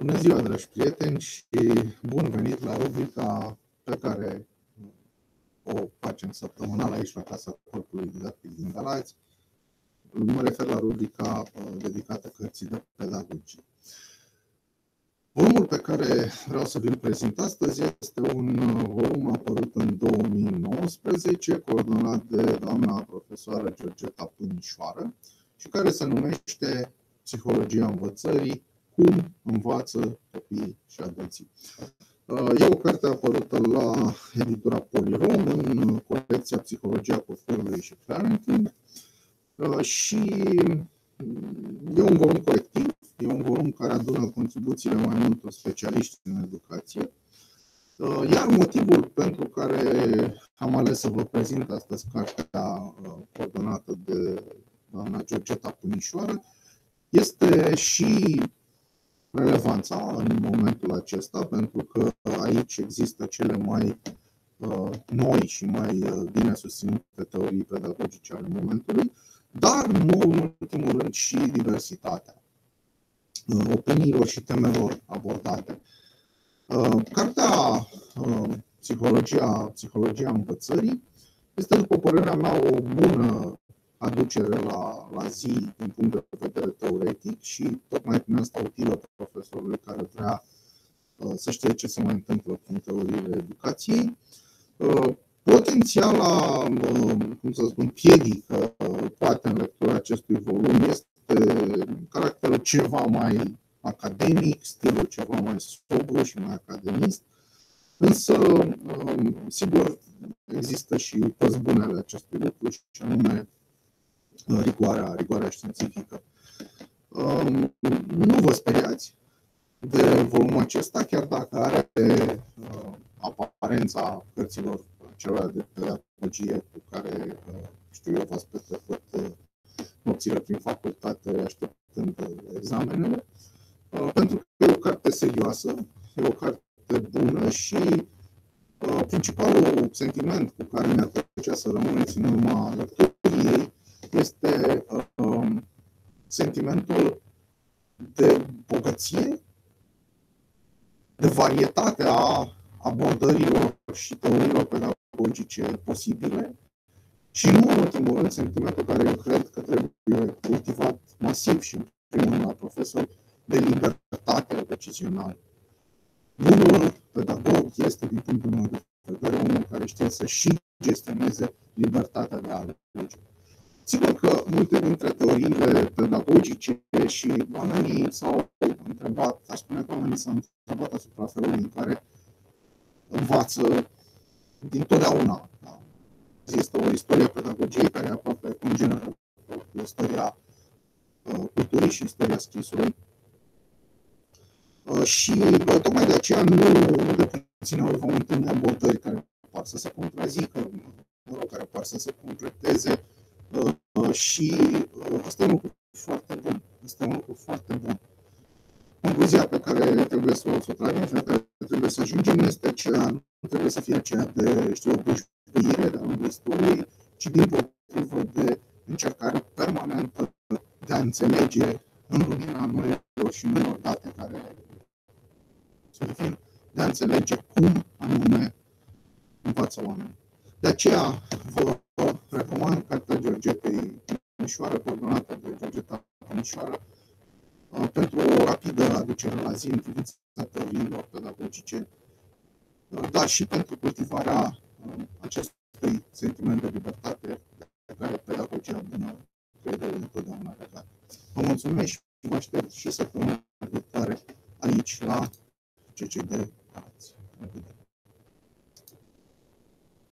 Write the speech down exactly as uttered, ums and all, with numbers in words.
Bună ziua, dragi prieteni, și bun venit la rubrica pe care o facem săptămânal aici la Casa Corpului Didactic din Galați. Mă refer la rubrica dedicată cărții de pedagogie. Volumul pe care vreau să vi-l prezint astăzi este un volum apărut în două mii nouăsprezece, coordonat de doamna profesoară Georgeta Pânișoară și care se numește Psihologia învățării, cum învață copiii și adulții. E o carte apărută la editura Polirom în colecția Psihologia copilului și parenting și e un volum colectiv, e un volum care adună contribuțiile mai multor specialiști în educație. Iar motivul pentru care am ales să vă prezint astăzi cartea coordonată de doamna Georgeta Pânișoară este și relevanța în momentul acesta, pentru că aici există cele mai uh, noi și mai uh, bine susținute teorii pedagogice ale momentului, dar nu în ultimul rând și diversitatea uh, opiniilor și temelor abordate. Uh, cartea uh, Psihologia, Psihologia învățării este, după părerea mea, o bună aducere la, la zi din punct de vedere teoretic și tocmai prin asta utilă profesorului care vrea uh, să știe ce se mai întâmplă în teoriile educației. Uh, potențiala, uh, cum să spun, piedică, uh, poate în lectura acestui volum este caracterul ceva mai academic, stilul ceva mai sobru și mai academist, însă, uh, sigur, există și părți bune ale acestui lucru și anume rigoarea, rigoarea științifică. Nu vă speriați de volumul acesta, chiar dacă are aparența cărților celor de pedagogie cu care, știu eu, v-ați petrecut nopțile prin facultate așteptând examenele, pentru că e o carte serioasă, e o carte bună și principalul sentiment cu care mi-ar plăcea să rămâneți în urma lecturii ei este uh, sentimentul de bogăție, de varietate a abordărilor și teoriilor pedagogice posibile și, nu în ultimul rând, sentimentul care eu cred că trebuie cultivat masiv și în primul rând la profesori, de libertate decizională. Bunul pedagog este, din punctul meu de vedere, unul care știe să și gestioneze libertatea de a alege. Sigur că multe dintre teoriile pedagogice și oamenii s-au întrebat, aș spune că oamenii s-au întrebat asupra felului în care învață dintotdeauna. Da? Există o istorie pedagogiei care aproape congeneră cu istoria uh, culturii și istoria scrisului. Uh, și uh, tocmai de aceea nu, nu de puține ori vom întâlni abordări care par să se contrazică, care par să se completeze. Uh, și uh, asta e un lucru foarte bun. Este un lucru foarte bun. Concluzia pe care trebuie să o, să o tragem și la care trebuie să ajungem este aceea, nu trebuie să fie aceea de, știu, dușbuire de-a lungul istoriei, ci din potrivă de încercare permanentă de a înțelege în lumina noilor și noilor date care se vin, de a înțelege cum anume învață oamenii. De aceea vă recomand cartea Georgetei Pânișoară, coordonată de Georgeta Pânișoară, pentru o rapidă aducere la zi în privința teoriilor pedagogice, dar și pentru cultivarea acestui sentiment de libertate pe care pedagogia bună crede întotdeauna legată. Vă mulțumesc și vă aștept și săptămâna viitoare aici la C C D.